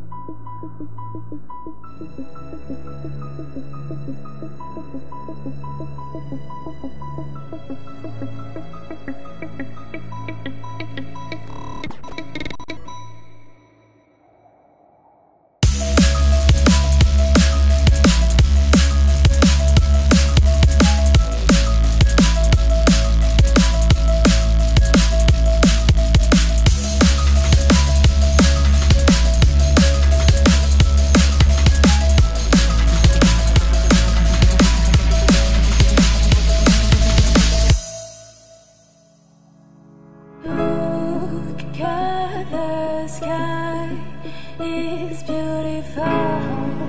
The sky is beautiful,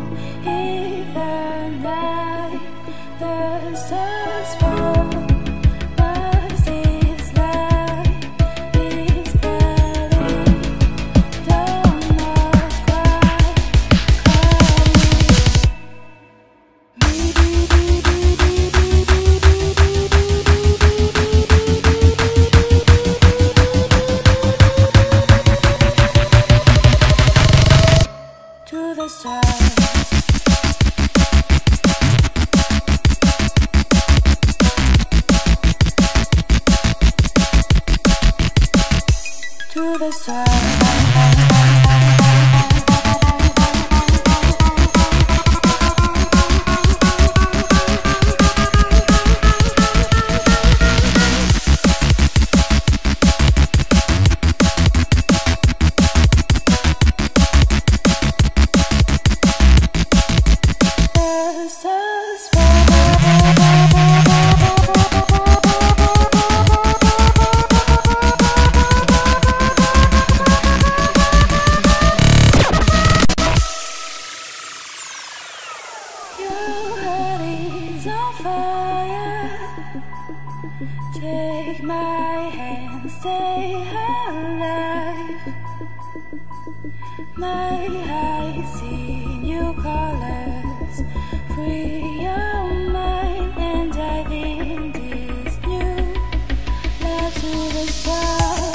even at the stars fall. But this light is barely don't not quite to the stars. To the stars. Your heart is on fire. Take my hand, stay alive. My eyes see new colors. Free your mind and dive in this new love to the stars.